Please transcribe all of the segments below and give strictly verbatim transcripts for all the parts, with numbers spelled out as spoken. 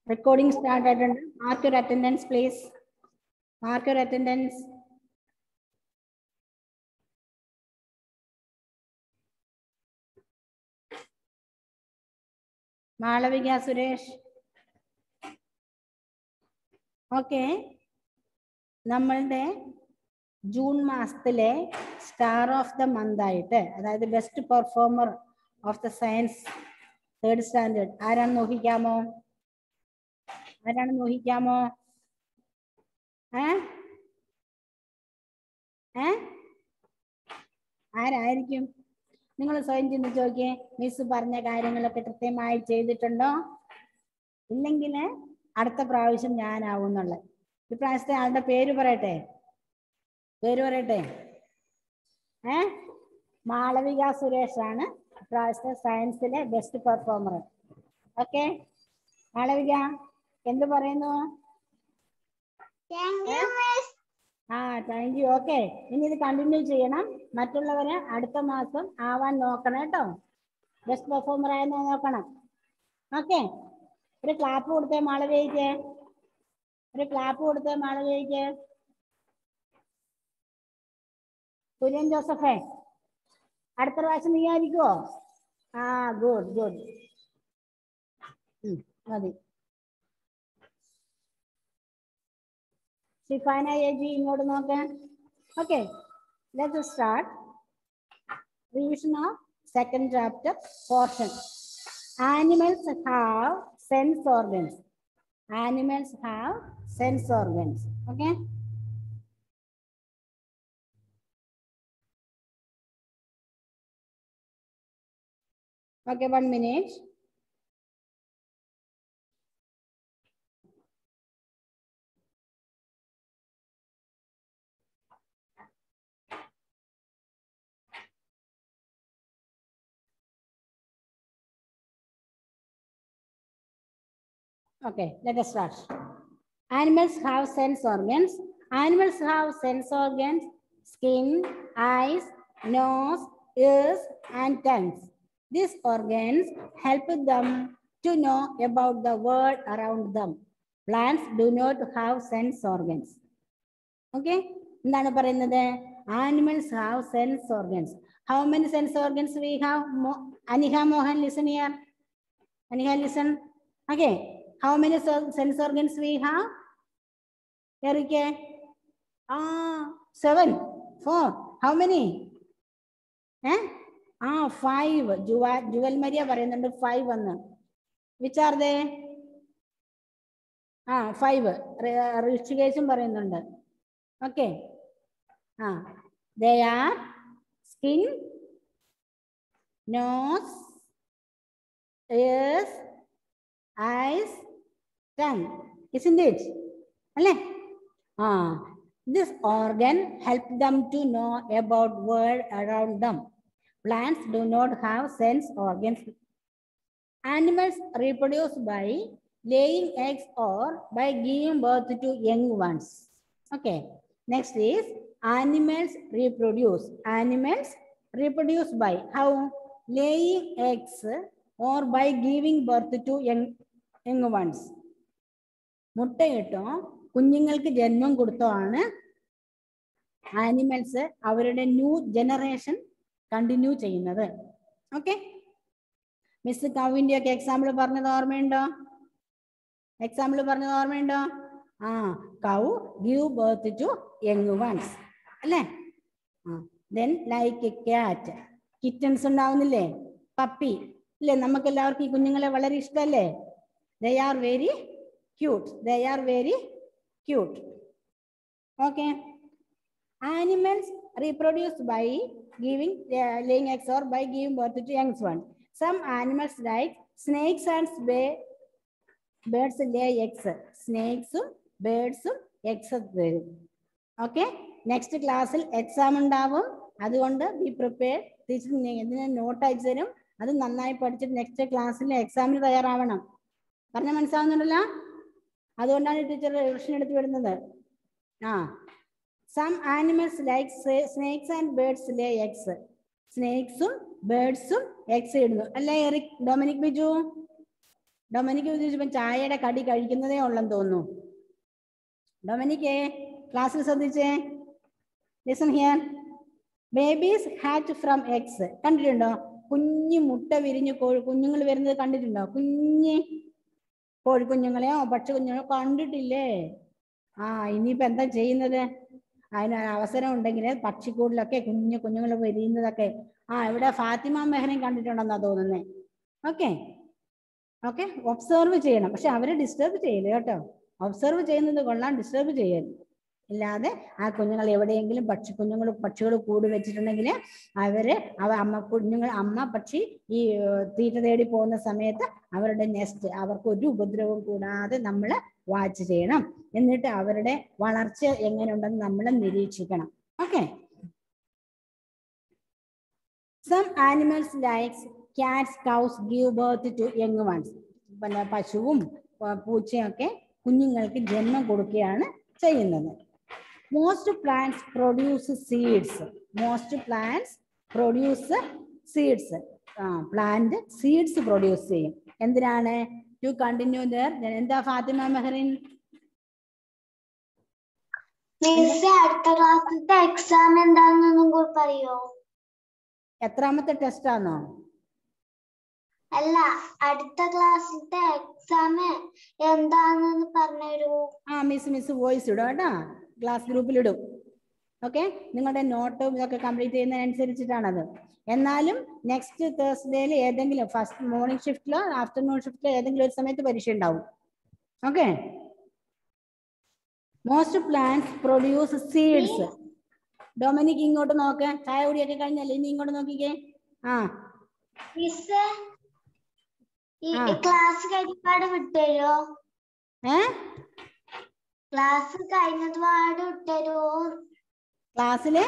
Recording started. Mark your attendance, please. Mark your attendance. Malavika Suresh. Okay. നമ്മളുടെ June മാസത്തിലെ star of the month ആയിട്ട്, അതായത് best performer of the science third standard ആരാണെന്ന് നോക്കിക്കാമോ? ആരാണെന്ന് നോക്കിക്കാമോ? ഏ ഏ ആരായിരിക്കും? നിങ്ങൾ സ്വയം ചിന്തിച്ച് നോക്കിയേ. മിസ് പറഞ്ഞ കാര്യങ്ങളൊക്കെ കൃത്യമായി ചെയ്തിട്ടുണ്ടോ? ഇല്ലെങ്കിൽ അടുത്ത പ്രാവശ്യം ഞാനാവും എന്നുള്ളത്. ഇപ്രാവശ്യത്തെ ആളുടെ പേര് പറയട്ടെ, പേര് പറയട്ടെ. ഏ മാളവിക സുരേഷ് ആണ് ഇപ്രാവശ്യത്തെ സയൻസിലെ ബെസ്റ്റ് പെർഫോമർ. ഓക്കെ മാളവിക എന്ത് പറയുന്നു? ആ താങ്ക് യു. ഓക്കെ, ഇനി ഇത് കണ്ടിന്യൂ ചെയ്യണം. മറ്റുള്ളവരെ അടുത്ത മാസം ആവാൻ നോക്കണം കേട്ടോ. ബെസ്റ്റ് പെർഫോമർ ആയെന്ന് നോക്കണം. ഓക്കെ, ഒരു ക്ലാപ്പ് കൊടുത്തേ മാളവികയ്ക്ക്. ഒരു ക്ലാപ്പ് കൊടുത്തേ മാളവികയ്ക്ക്. കുര്യൻ ജോസഫേ, അടുത്ത പ്രാവശ്യം നീ ആയിരിക്കുവോ? ആ ഗുഡ് ഗുഡ്, മതി. ഷിഫാന ഏജി ഇങ്ങോട്ട് നോക്കാൻ. Okay, let's start revision of second chapter portion. Animals have sense organs. Animals have sense organs. Okay. Okay, one minute. Okay, let us start. Animals have sense organs. Animals have sense organs: skin, eyes, nose, ears, and tongues. These organs help them to know about the world around them. Plants do not have sense organs. Okay? എന്താണ് പറയുന്നത്? Animals have sense organs. How many sense organs we have? Mo Aniha Mohan, listen here. Aniha, listen. Okay. How many sense organs we have? Erike? Ah, seven. Four. How many? Eh? Ah, five. Jewel Maria പറയുന്നുണ്ട് five എന്ന്. Which are they? Ah, five. Rishikeshum പറയുന്നുണ്ട്. Okay. Ah, they are skin, nose, ears, eyes, tongue, isn't it? Ah, this organ helps them to know about world around them. Plants do not have sense organs. Animals reproduce by laying eggs or by giving birth to young ones. Okay, next is animals reproduce. Animals reproduce by how? Laying eggs or by giving birth to young young ones. മുട്ടയിട്ടോ കുഞ്ഞുങ്ങൾക്ക് ജന്മം കൊടുത്തോ ആണ് animals അവരുടെ new generation continue ചെയ്യുന്നത്. Okay, miss കവിന്റെ ഒക്കെ example പറഞ്ഞത് ഓർമ്മയുണ്ടോ? എക്സാമ്പിൾ പറഞ്ഞത് ഓർമ്മയുണ്ടോ? ആ, cow give birth to young ones അല്ലേ? ദെൻ ലൈക്ക് ക്യാറ്റ്, കിറ്റൻസ് ഉണ്ടാവുന്നില്ലേ? പപ്പി ഇല്ലേ? നമുക്ക് എല്ലാവർക്കും ഈ കുഞ്ഞുങ്ങളെ വളരെ ഇഷ്ടമല്ലേ? They are very cute. They are very cute. Okay. Animals reproduce by giving, uh, laying eggs or by giving birth to young ones. Some animals like snakes and birds lay eggs. Snakes, birds, eggs. Okay. Next class exam ഉണ്ടാവും. അതുകൊണ്ട് be prepared. Teacher ഇതിനെ note അയച്ചു തരും. അത് നന്നായി പഠിച്ചിട്ട് next ക്ലാസ്സിൽ എക്സാമിന് തയ്യാറാവണം. പറഞ്ഞ മനസ്സിലാവുന്നുണ്ടല്ലോ? അതുകൊണ്ടാണ് ടീച്ചർ റിവിഷൻ എടുത്ത് വിടുന്നത്. ആ, some animals like snakes and birds lay eggs. സ്നേക്സും ബേർഡ്സും എഗ്സ് ഇടുന്നു അല്ലേ എറിക്, ഡൊമിനിക്, ബിജു? ഡൊമിനിക്ക് ഉദ്ദേശിച്ചപ്പം ചായയുടെ കടി കഴിക്കുന്നതേ ഉള്ളെന്ന് തോന്നുന്നു. ഡൊമിനിക്കേ ക്ലാസ്സിൽ ശ്രദ്ധിച്ചേ. Listen here. Babies hatch from eggs. കണ്ടിട്ടുണ്ടോ? കുഞ്ഞു മുട്ട വിരിഞ്ഞ് കോഴി കുഞ്ഞുങ്ങൾ വരുന്നത് കണ്ടിട്ടുണ്ടോ? കുഞ്ഞ് കോഴിക്കുഞ്ഞുങ്ങളെയോ പക്ഷി കുഞ്ഞുങ്ങളെയോ കണ്ടിട്ടില്ലേ? ആ ഇനിയിപ്പോ എന്താ ചെയ്യുന്നത്? അതിന് അവസരം ഉണ്ടെങ്കിൽ പക്ഷിക്കൂടിലൊക്കെ കുഞ്ഞു കുഞ്ഞുങ്ങൾ വിരിയുന്നതൊക്കെ ആ ഇവിടെ ഫാത്തിമ മെഹ്റിൻ കണ്ടിട്ടുണ്ടെന്നാ തോന്നുന്നേ. ഓക്കെ ഓക്കെ ഒബ്സർവ് ചെയ്യണം. പക്ഷെ അവരെ ഡിസ്റ്റർബ് ചെയ്യില്ല കേട്ടോ. ഒബ്സർവ് ചെയ്യുന്നത് കൊള്ളാം, ഡിസ്റ്റർബ് ചെയ്യരുത്. ഇല്ലാതെ ആ കുഞ്ഞുങ്ങൾ എവിടെയെങ്കിലും പക്ഷി കുഞ്ഞുങ്ങൾ പക്ഷികൾ കൂട് വെച്ചിട്ടുണ്ടെങ്കിൽ അവര് അവ അമ്മ കുഞ്ഞുങ്ങൾ അമ്മ പക്ഷി ഈ തീറ്റ തേടി പോകുന്ന സമയത്ത് അവരുടെ നെസ്റ്റ് അവർക്ക് ഒരു ഉപദ്രവവും കൂടാതെ നമ്മൾ വാച്ച് ചെയ്യണം. എന്നിട്ട് അവരുടെ വളർച്ച എങ്ങനെയുണ്ടെന്ന് നമ്മൾ നിരീക്ഷിക്കണം. Okay. Some animals likes cats, cows give birth to young ones. പിന്നെ പശുവും പൂച്ചയും ഒക്കെ കുഞ്ഞുങ്ങൾക്ക് ജന്മം കൊടുക്കുകയാണ് ചെയ്യുന്നത്. Most plants produce seeds. Most plants produce seeds. ആ പ്ലാന്റ് സീഡ്സ് പ്രൊഡ്യൂസ് ചെയ്യും. എന്തിനാണ്? To continue their. എന്താ ഫാത്തിമ മെഹറിൻ? അടുത്ത ക്ലാസ്സിലത്തെ എക്സാം എന്താണെന്നൊന്നും കൂടി പറയോ? എത്രാമത്തെ ടെസ്റ്റ് ആണോ? അല്ല, അടുത്ത ക്ലാസ്സിലത്തെ എക്സാം എന്താണെന്ന് പറഞ്ഞുതരൂ. ആ മിസ് മിസ് വോയിസ് ഇടും കേട്ടോ, ക്ലാസ് ഗ്രൂപ്പിൽ ഇടും. ഓക്കെ, നിങ്ങളുടെ നോട്ടും ഇതൊക്കെ കംപ്ലീറ്റ് ചെയ്യുന്നതിനനുസരിച്ചിട്ടാണത്. എന്നാലും നെക്സ്റ്റ് തേഴ്സ്ഡേയിൽ ഏതെങ്കിലും ഫസ്റ്റ് മോർണിംഗ് ഷിഫ്റ്റിലോ ആഫ്റ്റർനൂൺ ഷിഫ്റ്റിലോ ഏതെങ്കിലും ഒരു സമയത്ത് പരീക്ഷ ഉണ്ടാവും. Okay. Most plants produce seeds. Dominic ഇങ്ങോട്ട് നോക്ക്. ചായ കുടിയൊക്കെ കഴിഞ്ഞല്ലേ? ഇനി ഇങ്ങോട്ട് നോക്കിക്കേ. ആ ക്ലാസ് കഴിഞ്ഞപാട് വിട്ടുതരോ? ഏ ക്ലാസ് കഴിഞ്ഞപാട് വിട്ടുതരോ? ക്ലാസ്സില്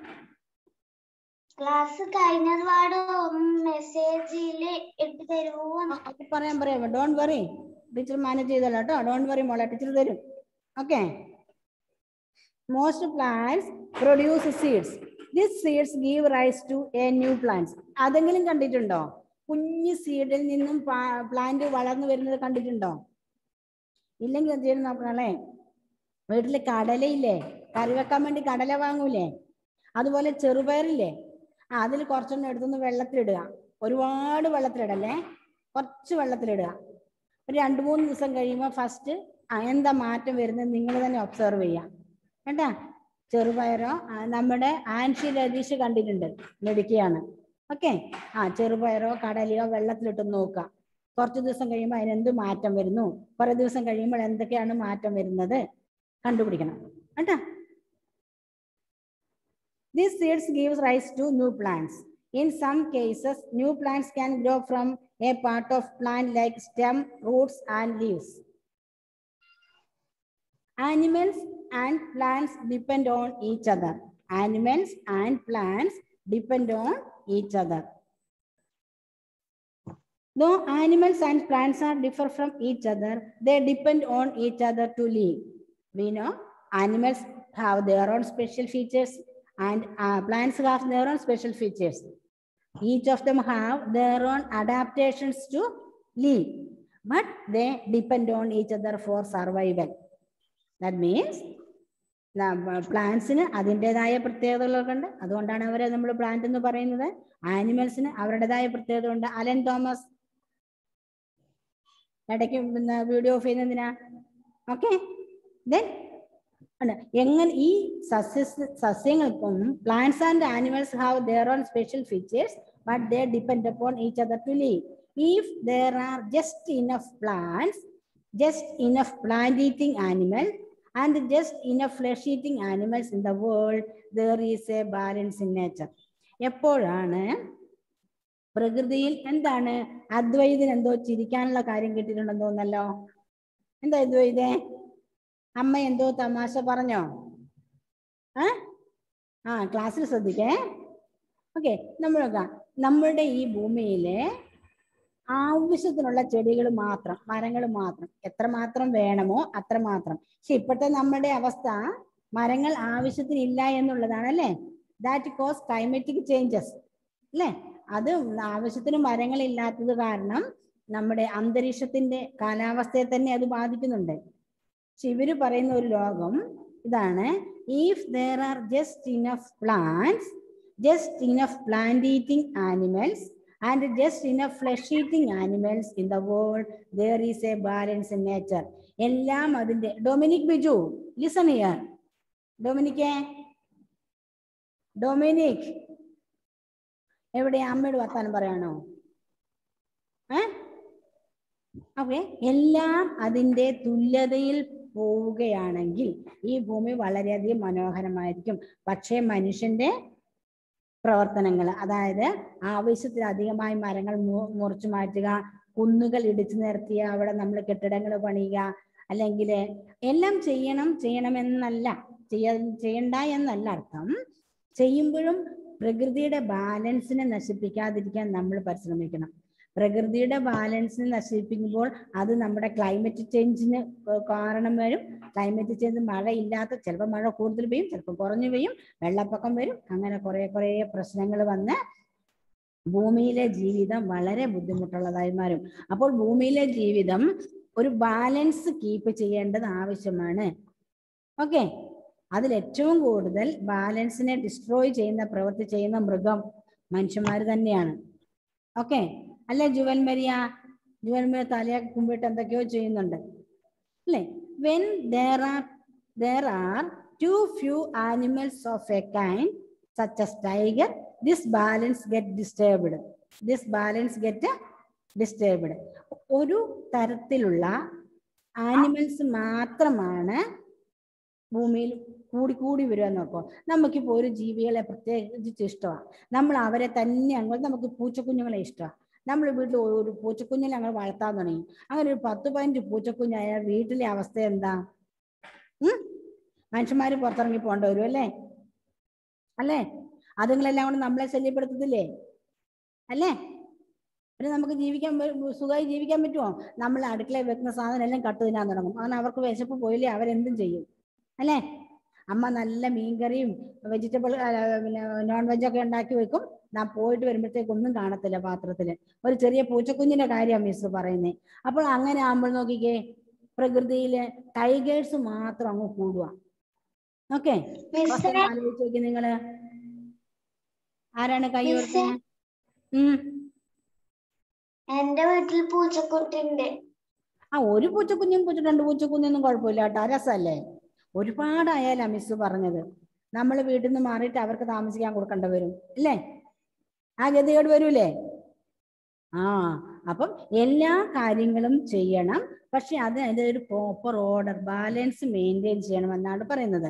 ക്ലാസ് കഴിഞ്ഞപാട് മെസ്സേജില് ഇട്ട് തരുമോ? പറയാൻ പറയാം. ഡോൺ വറി, ടീച്ചർ മാനേജ് ചെയ്തല്ലോ കേട്ടോ. ഡോൺ വറി മോളെ, ടീച്ചർ തരും. Okay. Most plants produce seeds. This seeds give rise to a new plants. അതെങ്കിലും കണ്ടിട്ടുണ്ടോ? കുഞ്ഞു സീഡിൽ നിന്നും പ്ലാന്റ് വളർന്നു വരുന്നത് കണ്ടിട്ടുണ്ടോ? ഇല്ലെങ്കിൽ എന്ത് ചെയ്യണം നോക്കണേ. വീട്ടില് കടലയില്ലേ, കറി വെക്കാൻ വേണ്ടി കടല വാങ്ങൂലേ, അതുപോലെ ചെറുപയറില്ലേ, ആ അതിൽ കുറച്ചൊന്നും എടുത്തൊന്ന് വെള്ളത്തിലിടുക. ഒരുപാട് വെള്ളത്തിലിടല്ലേ, കുറച്ച് വെള്ളത്തിലിടുക. ഒരു രണ്ട് മൂന്ന് ദിവസം കഴിയുമ്പോൾ ഫസ്റ്റ് എന്താ മാറ്റം വരുന്നത് നിങ്ങൾ തന്നെ ഒബ്സർവ് ചെയ്യാം കേട്ടാ. ചെറുപയറോ നമ്മുടെ ആൻഷി രതീഷ് കണ്ടിട്ടുണ്ട്, മെഡിക്കുകയാണ്. ഓക്കെ. ആ ചെറുപയറോ കടലയോ വെള്ളത്തിലിട്ട് നോക്കുക. കുറച്ച് ദിവസം കഴിയുമ്പോൾ അതിനെന്ത് മാറ്റം വരുന്നു, കുറെ ദിവസം കഴിയുമ്പോൾ എന്തൊക്കെയാണ് മാറ്റം വരുന്നത് കണ്ടുപിടിക്കണം കേട്ടാ. These seeds gives rise to new plants. In some cases, new plants can grow from a part of plant like stem, roots, and leaves. Animals and plants depend on each other. Animals and plants depend on each other. Though animals and plants are differ from each other, they depend on each other to live. We know animals have their own special features and uh, plants have their own special features. Each of them have their own adaptations to live, but they depend on each other for survival. That means പ്ലാന്റ്സിന് അതിൻ്റെതായ പ്രത്യേകതകളൊക്കെ ഉണ്ട്, അതുകൊണ്ടാണ് അവരെ നമ്മൾ plant എന്ന് പറയുന്നത്. ആനിമൽസിന് അവരുടേതായ പ്രത്യേകത ഉണ്ട്. അലൻ തോമസ് ഇടയ്ക്ക് പിന്നെ വീഡിയോ ഓഫ് ചെയ്യുന്നതിനാ. ഓക്കെ. ദെൻ എങ്ങനെ ഈ സസ്യ സസ്യങ്ങൾക്കും plants and animals have their own special features but they depend upon each other to live. If there are just enough plants, just enough plant eating animal and just enough flesh eating animals in the world, there is a balance in nature. എപ്പോഴാണ് പ്രകൃതിയിൽ എന്താണ് അദ്വൈതിന് എന്തോ ചിരിക്കാനുള്ള കാര്യം കിട്ടിയിട്ടുണ്ടെന്ന് തോന്നല്ലോ. എന്താ അദ്വൈതേ? അമ്മ എന്തോ തമാശ പറഞ്ഞോ? ആ ആ ക്ലാസ്സിൽ ശ്രദ്ധിക്കേ. ഓക്കെ. നമ്മളൊക്കെ നമ്മളുടെ ഈ ഭൂമിയിലെ ആവശ്യത്തിനുള്ള ചെടികൾ മാത്രം, മരങ്ങൾ മാത്രം, എത്രമാത്രം വേണമോ അത്രമാത്രം. പക്ഷെ ഇപ്പോഴത്തെ നമ്മുടെ അവസ്ഥ മരങ്ങൾ ആവശ്യത്തിനില്ല എന്നുള്ളതാണ് അല്ലേ. ദാറ്റ് കോസ് ക്ലൈമറ്റിക് ചേഞ്ചസ് അല്ലേ. അത് ആവശ്യത്തിന് മരങ്ങൾ ഇല്ലാത്തത് കാരണം നമ്മുടെ അന്തരീക്ഷത്തിന്റെ കാലാവസ്ഥയെ തന്നെ അത് ബാധിക്കുന്നുണ്ട്. പക്ഷെ ഇവര് പറയുന്ന ഒരു ലോകം ഇതാണ്, if there are just enough plants, just enough plant eating animals and just enough flesh eating animals in the world, there is a balance in nature. എല്ലാം അതിന്റെ ഡൊമിനിക് ബിജു ലിസൺ ഹിയർ. ഡൊമിനിക്കേ, ഡൊമിനിക് എവിടെ? അമ്മയോട് വർത്താനം പറയാണോ? ഏ ഓക്കെ, എല്ലാം അതിന്റെ തുല്യതയിൽ പോവുകയാണെങ്കിൽ ഈ ഭൂമി വളരെയധികം മനോഹരമായിരിക്കും. പക്ഷേ മനുഷ്യന്റെ പ്രവർത്തനങ്ങൾ, അതായത് ആവശ്യത്തിലധികമായി മരങ്ങൾ മുറിച്ചു മാറ്റുക, കുന്നുകൾ ഇടിച്ചു നിരത്തിയ അവിടെ നമ്മൾ കെട്ടിടങ്ങൾ പണിയുക, അല്ലെങ്കിൽ എല്ലാം ചെയ്യണം ചെയ്യണമെന്നല്ല, ചെയ്യ ചെയ്യണ്ട എന്നല്ല അർത്ഥം. ചെയ്യുമ്പോഴും പ്രകൃതിയുടെ ബാലൻസിനെ നശിപ്പിക്കാതിരിക്കാൻ നമ്മൾ പരിശ്രമിക്കണം. പ്രകൃതിയുടെ ബാലൻസിനെ നശിപ്പിക്കുമ്പോൾ അത് നമ്മുടെ ക്ലൈമറ്റ് ചേഞ്ചിന് കാരണം വരും. ക്ലൈമറ്റ് ചേഞ്ച് മഴയില്ലാത്ത, ചിലപ്പോൾ മഴ കൂടുതൽ പെയ്യും, ചിലപ്പോൾ കുറഞ്ഞു പെയ്യും, വെള്ളപ്പൊക്കം വരും. അങ്ങനെ കുറെ കുറെ പ്രശ്നങ്ങൾ വന്ന് ഭൂമിയിലെ ജീവിതം വളരെ ബുദ്ധിമുട്ടുള്ളതായി മാറും. അപ്പോൾ ഭൂമിയിലെ ജീവിതം ഒരു ബാലൻസ് കീപ്പ് ചെയ്യേണ്ടത് ആവശ്യമാണ്. ഓക്കെ, അതിൽ ഏറ്റവും കൂടുതൽ ബാലൻസിനെ ഡിസ്ട്രോയ് ചെയ്യുന്ന പ്രവൃത്തി ചെയ്യുന്ന മൃഗം മനുഷ്യന്മാർ തന്നെയാണ്. ഓക്കെ അല്ലെ ജുവൽ മരിയ? ജുവൽ മരിയ തലയെ കുമ്പിട്ട് എന്തൊക്കെയോ ചെയ്യുന്നുണ്ട് അല്ലേ? When there are there are too few animals of a kind such as tiger, this balance get disturbed. This balance get disturbed. ഒരു തരത്തിലുള്ള ആനിമൽസ് മാത്രമാണ് ഭൂമിയിൽ കൂടി കൂടി വരിക നോക്കോ. നമുക്കിപ്പോൾ ഒരു ജീവികളെ പ്രത്യേകിച്ച് ഇഷ്ടമാണ്, നമ്മൾ അവരെ തന്നെ അങ്ങോട്ട്, നമുക്ക് പൂച്ചക്കുഞ്ഞുങ്ങളെ ഇഷ്ടമാണ്. നമ്മൾ വീട്ടിൽ ഒരു പൂച്ചക്കുഞ്ഞിനെ ഞങ്ങൾ വളർത്താൻ തുടങ്ങി. അങ്ങനെ ഒരു പത്ത് പതിനഞ്ച് പൂച്ചക്കുഞ്ഞായ വീട്ടിലെ അവസ്ഥ എന്താ? ഉം മനുഷ്യന്മാർ പുറത്തിറങ്ങി പോകേണ്ട വരും അല്ലേ? അല്ലേ? അതുങ്ങളെല്ലാം കൊണ്ട് നമ്മളെ ശല്യപ്പെടുത്തത്തില്ലേ? അല്ലേ? പിന്നെ നമുക്ക് ജീവിക്കാൻ സുഖമായി ജീവിക്കാൻ പറ്റുമോ? നമ്മൾ അടുക്കളയിൽ വെക്കുന്ന സാധനം എല്ലാം കട്ട് തിന്നാൻ തുടങ്ങും. അങ്ങനെ അവർക്ക് വിശപ്പ് പോയില്ലേ അവരെന്തും ചെയ്യും അല്ലേ? അമ്മ നല്ല മീൻകറിയും വെജിറ്റബിൾ പിന്നെ നോൺ വെജൊക്കെ ഉണ്ടാക്കി വെക്കും. ഞാൻ പോയിട്ട് വരുമ്പോഴത്തേക്ക് ഒന്നും കാണത്തില്ല പാത്രത്തില്. ഒരു ചെറിയ പൂച്ചക്കുഞ്ഞിന്റെ കാര്യമാണ് മിസ് പറയുന്നത്. അപ്പോൾ അങ്ങനെ ആകുമ്പോൾ നോക്കിക്കേ, പ്രകൃതിയില് ടൈഗേഴ്സ് മാത്രം അങ്ങ് കൂടുക. ഓക്കെ, ആലോചിച്ച് നോക്കി നിങ്ങള്, ആരാണ് കൈ ഉയർത്തുന്നത്? ഉം എന്റെ വീട്ടിൽ പൂച്ചക്കുട്ടിണ്ട്. ആ ഒരു പൂച്ചക്കുഞ്ഞും പൂച്ച രണ്ട് പൂച്ചക്കുഞ്ഞൊന്നും കുഴപ്പമില്ല കേട്ടോ, രസമല്ലേ? ഒരുപാടായാലാ മിസ് പറഞ്ഞത്. നമ്മൾ വീട്ടിൽ നിന്ന് മാറിയിട്ട് അവർക്ക് താമസിക്കാൻ കൊടുക്കേണ്ടി വരും അല്ലേ? ആ ഗതികേട് വരൂലേ? ആ അപ്പം എല്ലാ കാര്യങ്ങളും ചെയ്യണം, പക്ഷെ അത് അതിൻ്റെ ഒരു പ്രോപ്പർ ഓർഡർ, ബാലൻസ് മെയിൻറ്റെയിൻ ചെയ്യണമെന്നാണ് പറയുന്നത്.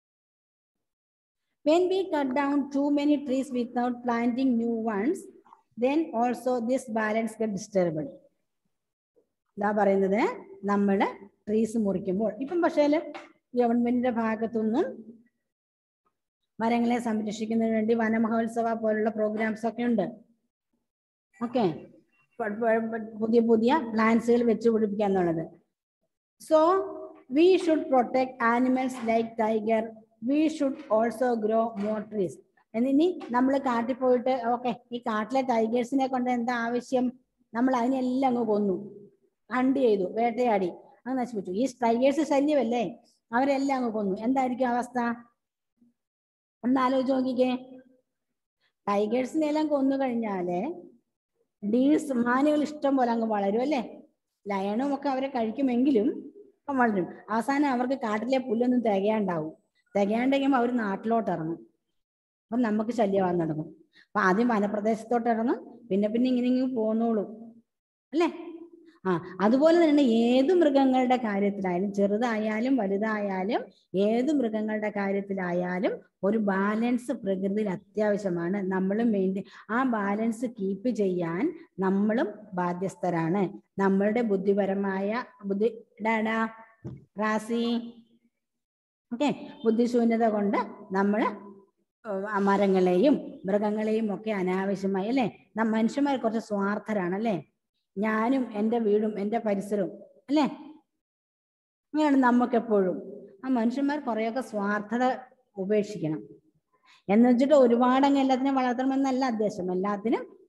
When we cut down too many trees without planting new ones, then also this balance get disturbed. ഇതാ പറയുന്നത്, നമ്മൾ ട്രീസ് മുറിക്കുമ്പോൾ ഇപ്പം പക്ഷേ ഗവൺമെന്റിന്റെ ഭാഗത്തുനിന്നും മരങ്ങളെ സംരക്ഷിക്കുന്നതിന് വേണ്ടി വനമഹോത്സവ പോലുള്ള പ്രോഗ്രാംസ് ഒക്കെ ഉണ്ട്. ഓക്കെ, പുതിയ പുതിയ പ്ലാന്റ്സുകൾ വെച്ച് പിടിപ്പിക്കുക എന്നുള്ളത്. So we should protect animals like tiger. We should also grow more trees. എന്നിനി നമ്മൾ കാട്ടിൽ പോയിട്ട് ഓക്കെ ഈ കാട്ടിലെ ടൈഗേഴ്സിനെ കൊണ്ട് എന്താ ആവശ്യം? നമ്മൾ അതിനെല്ലാം അങ്ങ് കൊന്നു, ഹണ്ട് ചെയ്തു, വേട്ടയാടി, അങ്ങ് നശിപ്പിച്ചു. ഈ ടൈഗേഴ്സ് ശല്യമല്ലേ, അവരെല്ലാം അങ്ങ് കൊന്നു. എന്തായിരിക്കും അവസ്ഥ? ഒന്ന് ആലോചിച്ച് നോക്കിക്കേ. ടൈഗേഴ്സിനെ എല്ലാം കൊന്നു കഴിഞ്ഞാല് ഡീൽസ് മാനുകൾ ഇഷ്ടം പോലെ അങ്ങ് വളരും അല്ലേ? ലയണും ഒക്കെ അവരെ കഴിക്കുമെങ്കിലും വളരും. അവസാനം അവർക്ക് കാട്ടിലെ പുല്ലൊന്നും തികയാണ്ടാവും. തികയാണ്ടെങ്കിൽ അവർ നാട്ടിലോട്ട് ഇറങ്ങും. അപ്പം നമുക്ക് ശല്യമാകാൻ തുടങ്ങും. അപ്പൊ ആദ്യം വനപ്രദേശത്തോട്ട് ഇറങ്ങും, പിന്നെ പിന്നെ ഇങ്ങനെ ഇങ്ങനെ പോന്നോളൂ അല്ലേ? ആ അതുപോലെ തന്നെ ഏത് മൃഗങ്ങളുടെ കാര്യത്തിലായാലും, ചെറുതായാലും വലുതായാലും, ഏത് മൃഗങ്ങളുടെ കാര്യത്തിലായാലും ഒരു ബാലൻസ് പ്രകൃതിയിൽ അത്യാവശ്യമാണ്. നമ്മളും മെയിൻറ്റെയിൻ ആ ബാലൻസ് കീപ്പ് ചെയ്യാൻ നമ്മളും ബാധ്യസ്ഥരാണ്. നമ്മളുടെ ബുദ്ധിപരമായ ബുദ്ധി ഡാഡാ റാസി ഓക്കെ ബുദ്ധിശൂന്യത കൊണ്ട് നമ്മൾ മരങ്ങളെയും മൃഗങ്ങളെയും ഒക്കെ അനാവശ്യമായി അല്ലേ? നാം മനുഷ്യന്മാർ കുറച്ച് സ്വാർത്ഥരാണ് അല്ലേ? ഞാനും എൻ്റെ വീടും എൻ്റെ പരിസരവും അല്ലേ, അങ്ങനെയാണ് നമുക്കെപ്പോഴും. ആ മനുഷ്യന്മാർ കുറേയൊക്കെ സ്വാർത്ഥത ഉപേക്ഷിക്കണം. എന്ന് വെച്ചിട്ട് ഒരുപാടങ്ങ് എല്ലാത്തിനും വളർത്തണമെന്നല്ല ഉദ്ദേശം. എല്ലാത്തിനും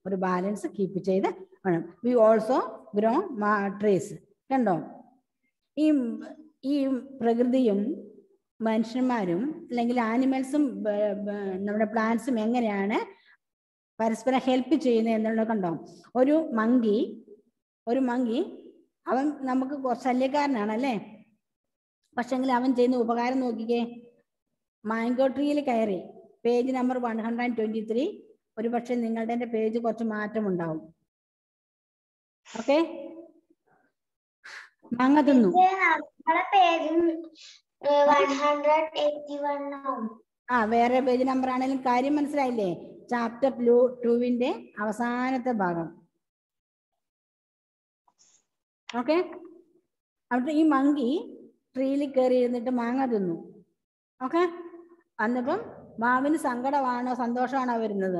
ഒരു ബാലൻസ് കീപ്പ് ചെയ്ത് വേണം. We also grow trees. കണ്ടോ, ഈ ഈ പ്രകൃതിയും മനുഷ്യന്മാരും അല്ലെങ്കിൽ ആനിമൽസും നമ്മുടെ പ്ലാന്റ്സും എങ്ങനെയാണ് പരസ്പരം ഹെൽപ്പ് ചെയ്യുന്നത് എന്നുള്ളത് കണ്ടോ. ഒരു മങ്കി ഒരു മങ്കി അവൻ നമുക്ക് ശല്യക്കാരനാണ് അല്ലേ, പക്ഷെങ്കിൽ അവൻ ചെയ്യുന്ന ഉപകാരം നോക്കിക്കേ. മാംഗോ ട്രീയിൽ കയറി page number one hundred twenty three ഒരു പക്ഷെ നിങ്ങളുടെ പേജ് കുറച്ച് മാറ്റം ഉണ്ടാവും. ഓക്കെ, മാങ്ങ തിന്നു. ആ വേറെ പേജ് നമ്പർ ആണെങ്കിലും കാര്യം മനസ്സിലായില്ലേ? ചാപ്റ്റർ ടു ടുവിന്റെ അവസാനത്തെ ഭാഗം. ഓക്കെ, അവിടെ ഈ മങ്കി ട്രീയിൽ കയറി ഇരുന്നിട്ട് മാങ്ങ തിന്നു. ഓക്കെ, അന്നിപ്പം മാവിന് സങ്കടമാണോ സന്തോഷമാണോ വരുന്നത്?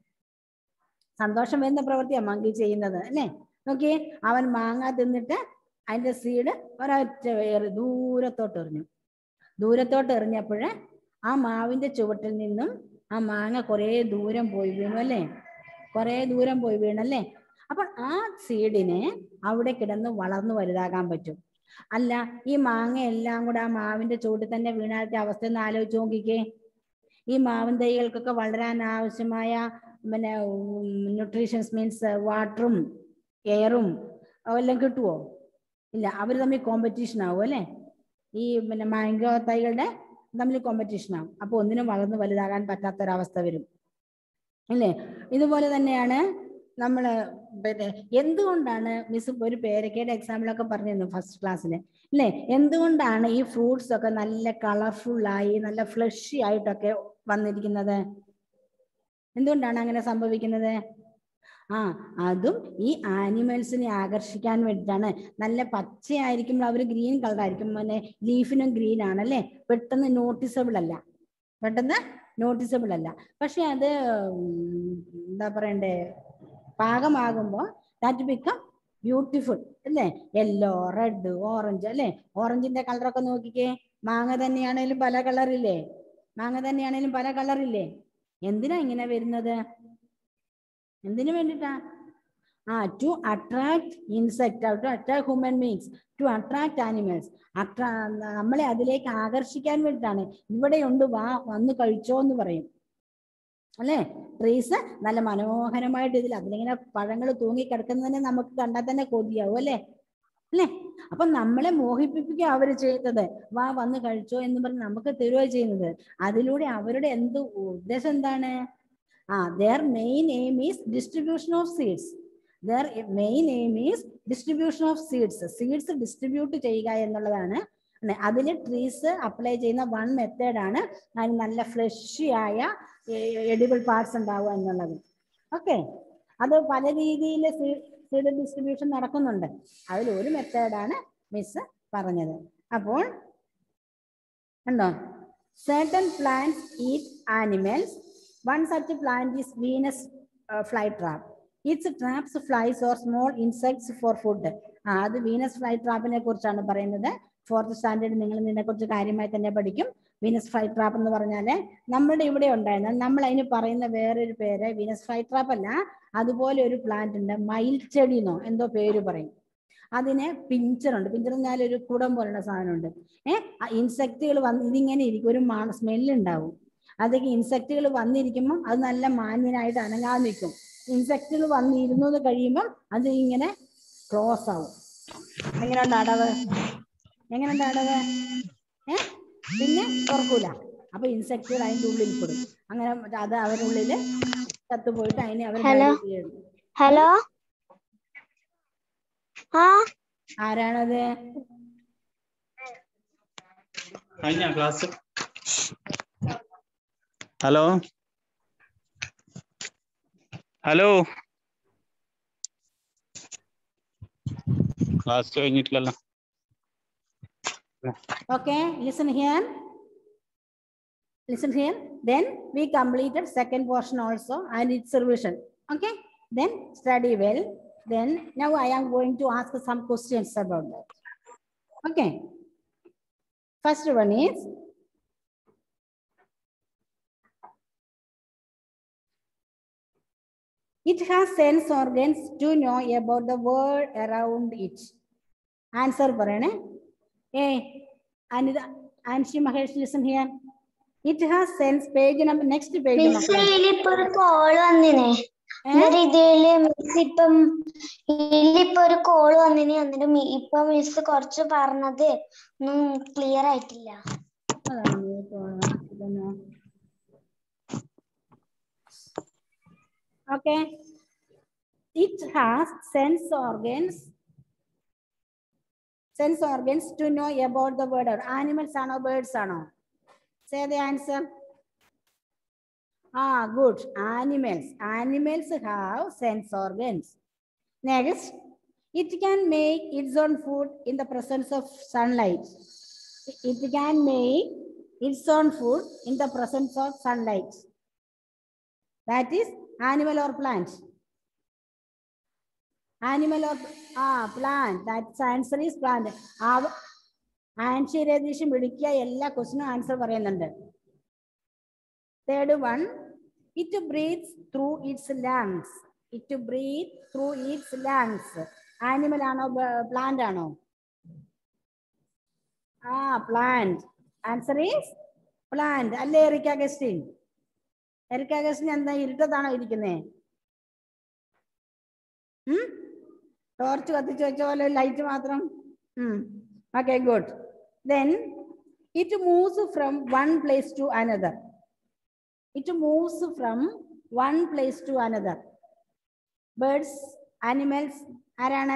സന്തോഷം വരുന്ന പ്രവൃത്തിയാണ് മങ്കി ചെയ്യുന്നത് അല്ലേ. നോക്കിയേ, അവൻ മാങ്ങ തിന്നിട്ട് അതിന്റെ സീഡ് ഒരൊറ്റ വേറെ ദൂരത്തോട്ട് എറിഞ്ഞു. ദൂരത്തോട്ട് എറിഞ്ഞപ്പോൾ ആ മാവിന്റെ ചുവട്ടിൽ നിന്നും ആ മാങ്ങ കുറേ ദൂരം പോയി വീണു അല്ലേ, കുറേ ദൂരം പോയി വീണല്ലേ. അപ്പോൾ ആ സീഡിനെ അവിടെ കിടന്ന് വളർന്നു വലുതാകാൻ പറ്റും. അല്ല, ഈ മാങ്ങ എല്ലാം കൂടെ ആ മാവിന്റെ ചുവട്ടിൽ തന്നെ വീണാലത്തെ അവസ്ഥ ഒന്ന് ആലോചിച്ച് നോക്കിക്കേ. ഈ മാവിൻ തൈകൾക്കൊക്കെ വളരാൻ ആവശ്യമായ പിന്നെ ന്യൂട്രീഷൻസ് മീൻസ് വാട്ടറും എയറും എല്ലാം കിട്ടുമോ? ഇല്ല, അവർ തമ്മിൽ കോമ്പറ്റീഷൻ ആവും അല്ലേ. ഈ പിന്നെ മാംഗോ തൈകളുടെ തമ്മിൽ കോമ്പറ്റീഷൻ ആവും. അപ്പോൾ ഒന്നിനും വളർന്ന് വലുതാകാൻ പറ്റാത്തൊരവസ്ഥ വരും അല്ലേ. ഇതുപോലെ തന്നെയാണ് നമ്മൾ പിന്നെ എന്തുകൊണ്ടാണ് മിസ് ഒരു പേരക്കയുടെ എക്സാമ്പിളൊക്കെ പറഞ്ഞിരുന്നു ഫസ്റ്റ് ക്ലാസ്സിൽ അല്ലേ, എന്തുകൊണ്ടാണ് ഈ ഫ്രൂട്ട്സ് ഒക്കെ നല്ല കളർഫുള്ളായി നല്ല ഫ്ലഷി ആയിട്ടൊക്കെ വന്നിരിക്കുന്നത്? എന്തുകൊണ്ടാണ് അങ്ങനെ സംഭവിക്കുന്നത്? ആ അതും ഈ ആനിമൽസിനെ ആകർഷിക്കാൻ വേണ്ടിയിട്ടാണ്. നല്ല പച്ചയായിരിക്കുമ്പോൾ അവർ ഗ്രീൻ കളറായിരിക്കും, പിന്നെ ലീഫിനും ഗ്രീൻ ആണല്ലേ, പെട്ടെന്ന് നോട്ടീസബിൾ അല്ല, പെട്ടെന്ന് നോട്ടീസബിൾ അല്ല. പക്ഷെ അത് എന്താ പറയണ്ടേ, പാകമാകുമ്പോൾ ദാറ്റ് ബിക്കം ബ്യൂട്ടിഫുൾ അല്ലേ. യെല്ലോ, റെഡ്, ഓറഞ്ച് അല്ലേ. ഓറഞ്ചിന്റെ കളറൊക്കെ നോക്കിക്കേ. മാങ്ങ തന്നെയാണേലും പല കളറില്ലേ, മാങ്ങ തന്നെയാണേലും പല കളറില്ലേ. എന്തിനാ ഇങ്ങനെ വരുന്നത്? എന്തിനു വേണ്ടിട്ടാ? ആ to attract insect, to attract human beings, to attract animals. അട്രാ നമ്മളെ അതിലേക്ക് ആകർഷിക്കാൻ വേണ്ടിയിട്ടാണ്. ഇവിടെയുണ്ട്, വാ വന്ന് കഴിച്ചോ എന്ന് പറയും അല്ലേ. ട്രീസ് നല്ല മനോഹരമായിട്ട് ഇതിൽ അതിലിങ്ങനെ പഴങ്ങൾ തൂങ്ങി കിടക്കുന്നതന്നെ നമുക്ക് കണ്ടാൽ തന്നെ കൊതിയാവും അല്ലേ അല്ലേ. അപ്പൊ നമ്മളെ മോഹിപ്പിക്കുക അവർ ചെയ്യുന്നത്. വാ വന്ന് കഴിച്ചോ എന്ന് പറഞ്ഞ് നമുക്ക് തരുക ചെയ്യുന്നത്. അതിലൂടെ അവരുടെ എന്ത് ഉദ്ദേശം എന്താണ്? ആ their main aim is distribution of seeds. their main aim is distribution of seeds. seeds distribute ചെയ്യുക എന്നുള്ളതാണ്. അതിൽ ട്രീസ് അപ്ലൈ ചെയ്യുന്ന വൺ മെത്തേഡ് ആണ് അതിന് നല്ല ഫ്ലഷി ആയ എഡിബിൾ പാർട്സ് ഉണ്ടാവുക എന്നുള്ളത്. ഓക്കെ, അത് പല രീതിയിൽ സീഡ് ഡിസ്ട്രിബ്യൂഷൻ നടക്കുന്നുണ്ട്. അതിലൊരു മെത്തേഡാണ് മിസ് പറഞ്ഞത്. അപ്പോൾ കണ്ടോ, certain plants eat animals. One such plant is Venus uh, flytrap. It traps flies or small insects for food. ആ അത് വീനസ് ഫ്ലൈ ട്രാപ്പിനെ കുറിച്ചാണ് പറയുന്നത്. ഫോർത്ത് സ്റ്റാൻഡേർഡ് നിങ്ങൾ ഇതിനെ കുറിച്ച് കാര്യമായി തന്നെ പഠിക്കും. വീനസ് ഫ്ലൈ ട്രാപ്പ് എന്ന് പറഞ്ഞാല് നമ്മുടെ ഇവിടെ ഉണ്ടായിരുന്ന, നമ്മൾ അതിന് പറയുന്ന വേറൊരു പേര് വീനസ് ഫ്ലൈ ട്രാപ്പ് അല്ല, അതുപോലെ ഒരു പ്ലാന്റ് ഉണ്ട്, മയിൽ ചെടിന്നോ എന്തോ പേര് പറയും. അതിന് പിഞ്ചറുണ്ട്. പിഞ്ചർ എന്നാൽ ഒരു കുടം പോലുള്ള സാധനമുണ്ട്. ഏഹ് ഇൻസെക്റ്റുകൾ വന്ന് ഇതിങ്ങനെ ഇരിക്കും, ഒരു മാ സ്മെല്ലുണ്ടാവും. അതൊക്കെ ഇൻസെക്റ്റുകൾ വന്നിരിക്കുമ്പോൾ അത് നല്ല മാന്യനായിട്ട് അനങ്ങാതെ നിൽക്കും. ഇൻസെക്റ്റുകൾ വന്നിരുന്നത് കഴിയുമ്പം അത് ഇങ്ങനെ ക്ലോസ് ആവും. എങ്ങനെയുണ്ട് അടവ്? എങ്ങനെയുണ്ട് അടവ്? ഏഹ് പിന്നെ തുറക്കൂല. അപ്പൊ ഇൻസെക്റ്റുകൾ അതിൻ്റെ ഉള്ളിൽ പെടും. അങ്ങനെ അത് അവരുള്ളിൽ ചത്തുപോയിട്ട് അതിനെ അവർ ഹലോ ആരാണത്? ക്ലാസ് ഹലോ ഹലോ ക്ലാസ് കഴിഞ്ഞിട്ടില്ലല്ലോ. Okay, listen here. Listen here. Then we completed second portion also and its solution. Okay. Then study well. Then now I am going to ask some questions about that. Okay. First one is, It has sense organs to know about the world around it. Answer പറയണേ. A. Anida, Anshi Mahesh, listen here. It has sense. Page number, next page. Miss ഇതിലിപ്പോ ഒരു call വന്നിനെ എന്നിട്ട് ഇതില് miss ഇപ്പം ഇതിലിപ്പോ ഒരു call വന്നിനി എന്നിട്ട് ഇപ്പൊ മിസ് കുറച്ച് പറഞ്ഞത് ഒന്നും ക്ലിയർ ആയിട്ടില്ല. Okay. It has sense organs. Sense organs to know about the world. Animals are no birds are no. Say the answer. Ah, good. Animals. Animals have sense organs. Next, it can make its own food in the presence of sunlight. It can make its own food in the presence of sunlight. That is animal or plant. Animal or ah plant. That answer is plant. Answer edition vidikkya ella question answer പറയുന്നുണ്ട്. Third one, it breathes through its lungs. It breathes through its lungs. Animal ആണോ plant ആണോ? Ah, plant. Answer is plant. അല്ലേ എറിക്ക അഗസ്റ്റിൻ? എറിക്ക അഗസ്റ്റിൻ എന്താ ഇരുട്ടത്താണോ ഇരിക്കുന്നേ? ഉം torch കത്തിച്ച് വെച്ച പോലെ ലൈറ്റ് മാത്രം. Okay, good. Then it moves from one place to another. It moves from one place to another. Birds, animals, ആരാണ്?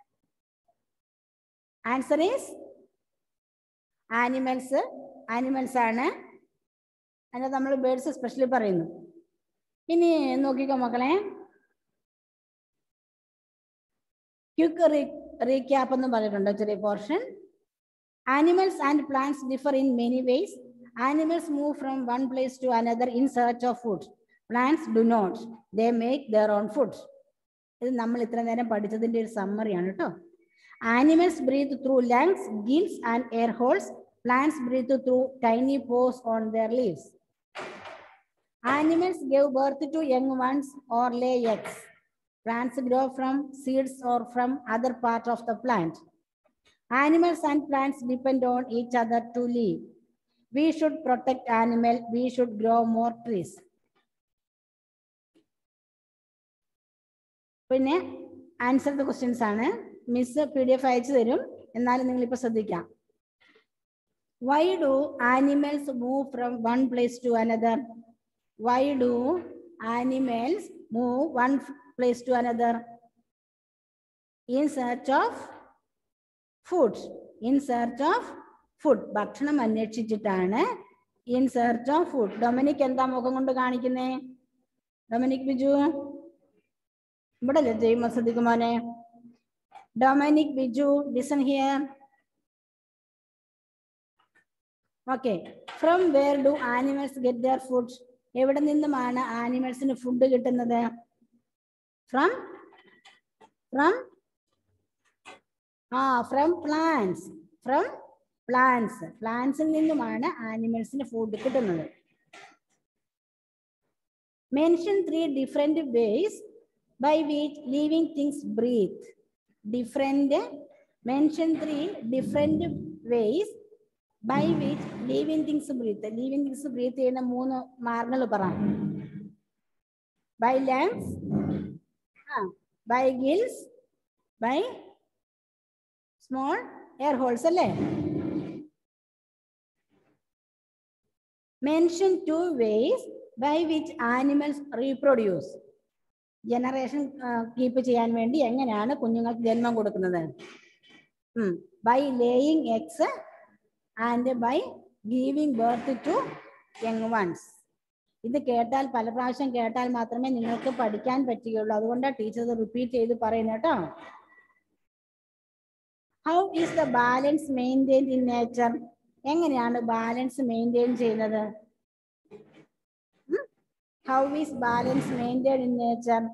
Answer is animals. Animals ആണ്. അതിനകത്ത് നമ്മൾ ബേർഡ്സ് സ്പെഷ്യലി പറയുന്നു. ഇനി നോക്കിക്കോ മക്കളെ, ക്വിക്ക് റീക്യാപ്പ് എന്ന് പറഞ്ഞിട്ടുണ്ട് ചെറിയ portion. Animals and plants differ in many ways. Animals move from one place to another in search of food. Plants do not. They make their own food. ഇത് നമ്മൾ ഇത്ര നേരം പഠിച്ചതിന്റെ ഒരു സമ്മറിയാണ് കേട്ടോ. Animals breathe through lungs, gills and air holes. Plants breathe through tiny pores on their leaves. Animals give birth to young ones or lay eggs. Plants grow from seeds or from other part of the plant. Animals and plants depend on each other to live. We should protect animals. We should grow more trees. പിന്നെ answer the questions ആണ്. Miss P D F അയച്ചു തരും, എന്നാലും നിങ്ങൾ ഇപ്പൊ ശ്രദ്ധിക്കാം. Why do animals move from one place to another? Why do animals move one place to another? In search of food. In search of food. ഭക്ഷണം അന്വേഷിച്ചിട്ടാണ്. In search of food. Dominic എന്താ മുഖം കൊണ്ട് കാണിക്കുന്നേ? ഡൊമിനിക് ബിജു ഇവിടെ അല്ലേ ജയ്മ ശ്രദ്ധിക്കുമോനെ? Dominic Biju, listen here. Okay. From where do animals get their food? എവിടെ നിന്നുമാണ് ആനിമൽസിന് ഫുഡ് കിട്ടുന്നത്? From from ah from plants. From plants. Plants-ൽ നിന്നുമാണ് ആനിമൽസിന് ഫുഡ് കിട്ടുന്നത്. Mention three different ways by which living things breathe. Different. Mention three different ways by which living things breathe. Living things breathe ചെയ്യുന്ന മൂന്ന് മാർഗങ്ങൾ പറ. By lungs, ah, by gills, by small air holes അല്ലേ? Mention two ways by which animals reproduce. Generation keep ചെയ്യാൻ വേണ്ടി എങ്ങനെയാണ് കുഞ്ഞുങ്ങൾക്ക് ജന്മം കൊടുക്കുന്നത്? By laying eggs and by giving birth to young ones. ഇത് കേട്ടാൽ പല പ്രാവശ്യം കേട്ടാൽ മാത്രമേ നിങ്ങൾക്ക് പഠിക്കാൻ പറ്റുകയുള്ളൂ. അതുകൊണ്ടാണ് ടീച്ചർ റിപ്പീറ്റ് ചെയ്ത് പറയുന്നത് കേട്ടോ. How is the balance maintained in nature? എങ്ങനെയാണ് ബാലൻസ് മെയിൻറ്റെയിൻ ചെയ്യുന്നത്? How is balance maintained in nature?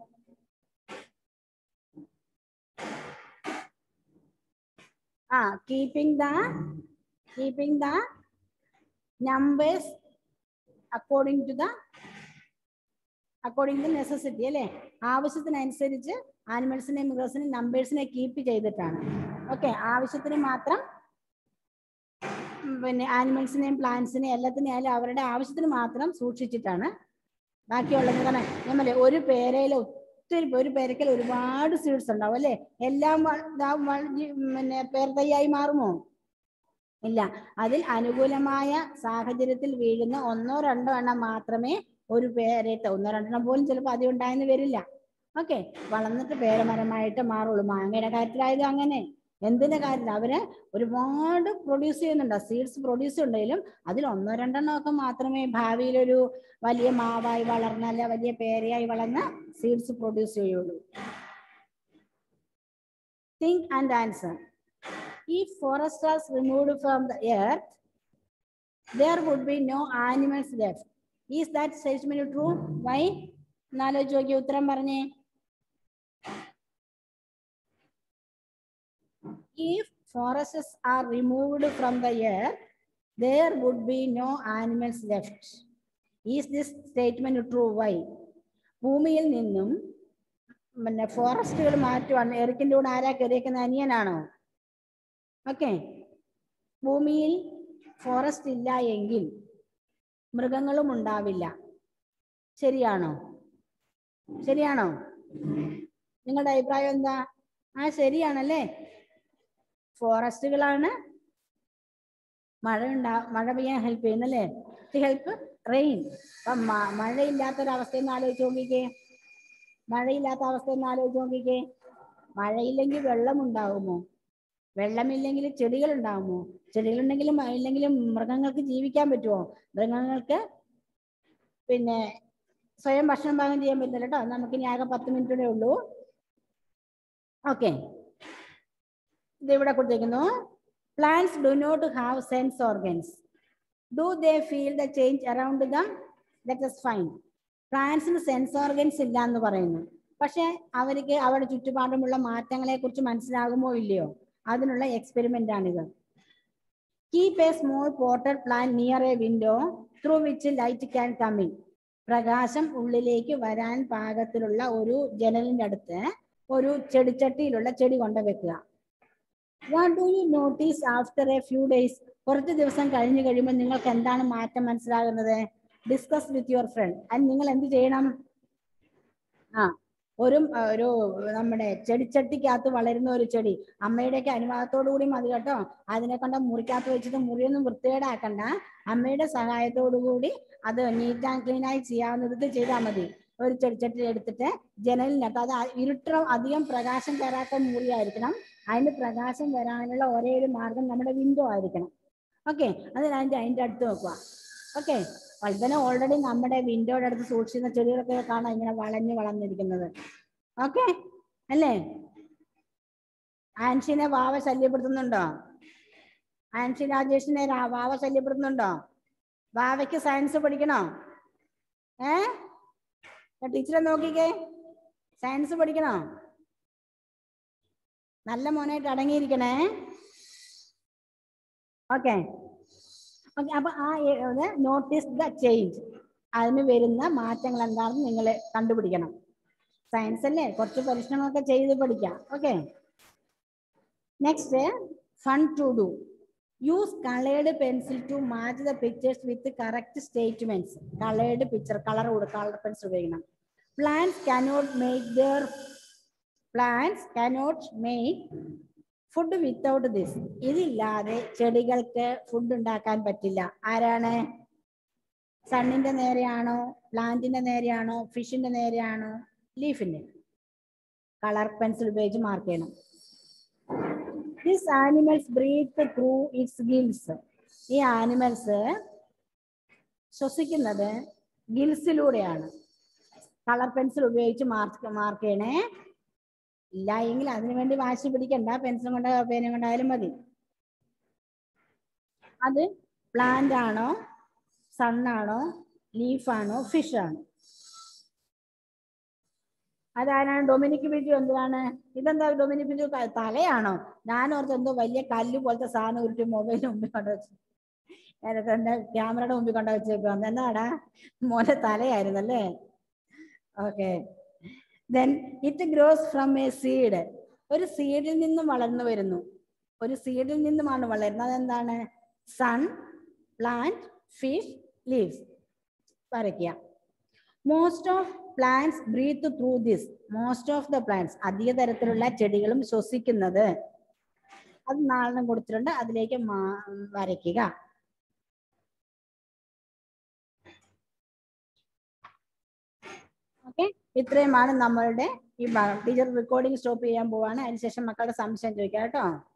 Ah, keeping the keeping the numbers according to the according to necessity അല്ലേ, ആവശ്യത്തിനനുസരിച്ച് ആനിമൽസിനെയും മിറേഴ്സിനെയും നമ്പേഴ്സിനെ കീപ്പ് ചെയ്തിട്ടാണ്. ഓക്കെ, ആവശ്യത്തിന് മാത്രം പിന്നെ ആനിമൽസിനെയും പ്ലാന്റ്സിനെയും എല്ലാത്തിനെയും ആയാലും അവരുടെ ആവശ്യത്തിന് മാത്രം സൂക്ഷിച്ചിട്ടാണ് ബാക്കിയുള്ളത്. കാരണം നമ്മളെ ഒരു പേരയിൽ ഒത്തിരി ഒരു പേരക്കൽ ഒരുപാട് സീഡ്സ് ഉണ്ടാവും അല്ലേ, എല്ലാം പിന്നെ പേരത്തൈയായി മാറുമോ? ഇല്ല. അതിൽ അനുകൂലമായ സാഹചര്യത്തിൽ വീഴുന്ന ഒന്നോ രണ്ടോ എണ്ണം മാത്രമേ ഒരു പേരത്തെ, ഒന്നോ രണ്ടെണ്ണം പോലും ചിലപ്പോൾ അധികം ഉണ്ടായെന്ന് വരില്ല. ഓക്കെ, വളർന്നിട്ട് പേരമരമായിട്ട് മാറുള്ളൂ. മാങ്ങയുടെ കാര്യത്തിലായത് അങ്ങനെ, എന്തിന്റെ കാര്യത്തിൽ അവര് ഒരുപാട് പ്രൊഡ്യൂസ് ചെയ്യുന്നുണ്ട്, സീഡ്സ് പ്രൊഡ്യൂസ് ചെയ്യുന്നുണ്ടെങ്കിലും അതിൽ ഒന്നോ രണ്ടെണ്ണം ഒക്കെ മാത്രമേ ഭാവിയിലൊരു വലിയ മാവായി വളർന്ന അല്ല വലിയ പേരയായി വളർന്ന സീഡ്സ് പ്രൊഡ്യൂസ് ചെയ്യുള്ളൂ. Think and answer. If forest was removed from the earth, there would be no animals left. Is that statement true? Why? നാലോചിച്ച് നോക്കി ഉത്തരം പറഞ്ഞേ. If forests are removed from the earth, there would be no animals left. Is this statement true? Why? ഭൂമിയിൽ നിന്നും പിന്നെ ഫോറസ്റ്റുകൾ മാറ്റുവാണ്. എറിക്കിൻ്റെ കൂടെ ആരാ കയറിയേക്കുന്ന? അനിയനാണോ? Okay, ഭൂമിയിൽ ഫോറസ്റ്റ് ഇല്ല എങ്കിൽ മൃഗങ്ങളും ഉണ്ടാവില്ല. ശരിയാണോ? ശരിയാണോ? നിങ്ങളുടെ അഭിപ്രായം എന്താ? ആ, ശരിയാണല്ലേ. ഫോറസ്റ്റുകളാണ് മഴ ഉണ്ടാ മഴ പെയ്യാൻ ഹെൽപ്പ് ചെയ്യുന്നല്ലേ, ഹെൽപ്പ് റെയിൻ. അപ്പം മഴയില്ലാത്തൊരവസ്ഥയെന്ന് ആലോചിച്ച് നോക്കിക്കേ, മഴയില്ലാത്ത അവസ്ഥയെന്ന് ആലോചിച്ച് നോക്കിക്കേ. മഴയില്ലെങ്കിൽ വെള്ളം ഉണ്ടാകുമോ? വെള്ളമില്ലെങ്കിൽ ചെടികൾ ഉണ്ടാകുമോ? ചെടികളുണ്ടെങ്കിലും ഇല്ലെങ്കിലും മൃഗങ്ങൾക്ക് ജീവിക്കാൻ പറ്റുമോ? മൃഗങ്ങൾക്ക് പിന്നെ സ്വയം ഭക്ഷണം പാകം ചെയ്യാൻ പറ്റില്ല കേട്ടോ. നമുക്കിനി ആകെ പത്ത് മിനിറ്റേ ഉള്ളൂ. ഓക്കെ, ഇത് ഇവിടെ കൊടുത്തിരിക്കുന്നു. Plants do not have sense organs. Do they feel the change around them? Let us find. പ്ലാന്റ്സിന് സെൻസ് ഓർഗൻസ് ഇല്ല എന്ന് പറയുന്നു. പക്ഷെ അവർക്ക് അവരുടെ ചുറ്റുപാടുമുള്ള മാറ്റങ്ങളെ കുറിച്ച് മനസ്സിലാകുമോ ഇല്ലയോ? അതിനുള്ള എക്സ്പെരിമെന്റ് ആണിത്. Keep a small potted plant near a window through which light can come in. പ്രകാശം ഉള്ളിലേക്ക് വരാൻ പാകത്തിലുള്ള ഒരു ജനലിന്റെ അടുത്ത് ഒരു ചെടിച്ചട്ടിയിലുള്ള ചെടി കൊണ്ട് വെക്കുക. What do you notice after a few days? കുറച്ച് ദിവസം കഴിഞ്ഞ് കഴിയുമ്പോൾ നിങ്ങൾക്ക് എന്താണ് മാറ്റം മനസ്സിലാകുന്നത്? Discuss with your friend. അത് നിങ്ങൾ എന്ത് ചെയ്യണം? ആ, ഒരു ഒരു നമ്മുടെ ചെടിച്ചട്ടിക്കകത്ത് വളരുന്ന ഒരു ചെടി, അമ്മയുടെയൊക്കെ അനുവാദത്തോടു കൂടി മതി കേട്ടോ. അതിനെ കൊണ്ട് മുറിക്കകത്ത് വെച്ചിട്ട് മുറിയൊന്നും വൃത്തികേടാക്കണ്ട. അമ്മയുടെ സഹായത്തോടു കൂടി അത് നീറ്റ് ആൻഡ് ക്ലീൻ ആയി ചെയ്യാവുന്നത് ചെയ്താൽ മതി. ഒരു ചെടിച്ചട്ടി എടുത്തിട്ട് ജനലിനകത്ത്, അത് ഇരുട്ട അധികം പ്രകാശം കയറാത്ത മുറിയായിരിക്കണം. അതിന് പ്രകാശം വരാനുള്ള ഒരേ ഒരു മാർഗം നമ്മുടെ വിൻഡോ ആയിരിക്കണം. ഓക്കെ, അതിന് അതിൻ്റെ അതിൻ്റെ അടുത്ത് വെക്കുക. ഓക്കെ, വലുതന്നെ ഓൾറെഡി നമ്മുടെ വിൻഡോയുടെ അടുത്ത് സൂക്ഷിക്കുന്ന ചെടികളൊക്കെ കാണാം ഇങ്ങനെ വളഞ്ഞ് വളർന്നിരിക്കുന്നത്. ഓക്കെ അല്ലേ? ആൻഷിനെ വാവ ശല്യപ്പെടുത്തുന്നുണ്ടോ? ആൻഷി രാജേഷിനെ വാവ ശല്യപ്പെടുത്തുന്നുണ്ടോ? വാവയ്ക്ക് സയൻസ് പഠിക്കണോ? ഏ ടീച്ചറെ നോക്കിക്കേ, സയൻസ് പഠിക്കണോ? നല്ല മോനായിട്ട് അടങ്ങിയിരിക്കണേ. ഓക്കെ ഓക്കെ അപ്പൊ ആ നോട്ടീസ് ദ ചേഞ്ച്, അതിന് വരുന്ന മാറ്റങ്ങൾ എന്താണെന്ന് നിങ്ങൾ കണ്ടുപിടിക്കണം. സയൻസ് അല്ലേ, കുറച്ച് പരിശ്രമമൊക്കെ ചെയ്ത് പഠിക്കാം. Okay, next fun to do. Use coloured pencil to match the pictures with correct statements. Coloured picture, colour കൊടുക്കുക, കളർ പെൻസിൽ ഉപയോഗിക്കണം. Plants cannot make their plants cannot make food without this. ഇതില്ലാതെ ചെടികൾക്ക് food ഉണ്ടാക്കാൻ പറ്റില്ല. ആരാണ്? സണ്ണിന്റെ നേരെയാണോ? പ്ലാന്റിന്റെ നേരെയാണോ? ഫിഷിന്റെ നേരെയാണോ? ലീഫിന്റെ. കളർ പെൻസിൽ ഉപയോഗിച്ച് മാർക്ക് ചെയ്യണം. This animals breathe through its gills. ഈ ആനിമൽസ് ശ്വസിക്കുന്നത് ഗിൽസിലൂടെയാണ്. കളർ പെൻസിൽ ഉപയോഗിച്ച് മാർക്ക് മാർക്ക് ചെയ്യണേ. ഇല്ല എങ്കിൽ അതിനു വേണ്ടി വാശി പിടിക്കണ്ട, പെൻസിലും കൊണ്ട് പേനും കൊണ്ടായാലും മതി. അത് പ്ലാന്റ് ആണോ, സണ്ണാണോ, ലീഫാണോ, ഫിഷ് ആണോ? അതാരാണ്? ഡൊമിനിക് ബിജു. എന്താണ് ഇതെന്താ ഡൊമിനിക് ബിജു തലയാണോ? ഞാനോർത്ത് എന്തോ വലിയ കല്ല് പോലത്തെ സാധനം ഉരുട്ടി മൊബൈലിന് മുമ്പിൽ കൊണ്ടു വെച്ചു, എന്റെ ക്യാമറയുടെ മുമ്പിൽ കൊണ്ടു വെച്ചേക്കോ. എന്താടാ മോനെ തലയായിരുന്നല്ലേ? Okay. Then it grows from a seed. ഒരു സീഡിൽ നിന്നും വളർന്നു വരുന്നു. ഒരു സീഡിൽ നിന്നുമാണ് വളരുന്നത്. അതെന്താണ്? Sun, plant, fish, leaves. വരയ്ക്കുക. Most of plants breathe through this. Most of the plants, അധിക തരത്തിലുള്ള ചെടികളും ശ്വസിക്കുന്നത്. അത് നാലെണ്ണം കൊടുത്തിട്ടുണ്ട്, അതിലേക്ക് വരയ്ക്കുക. ഓക്കെ, ഇത്രയുമാണ് നമ്മളുടെ ഈ ഭാഗം. ടീച്ചർ റെക്കോർഡിംഗ് സ്റ്റോപ്പ് ചെയ്യാൻ പോവാണ്. അതിനുശേഷം മക്കളുടെ സംശയം ചോദിക്കാം കേട്ടോ.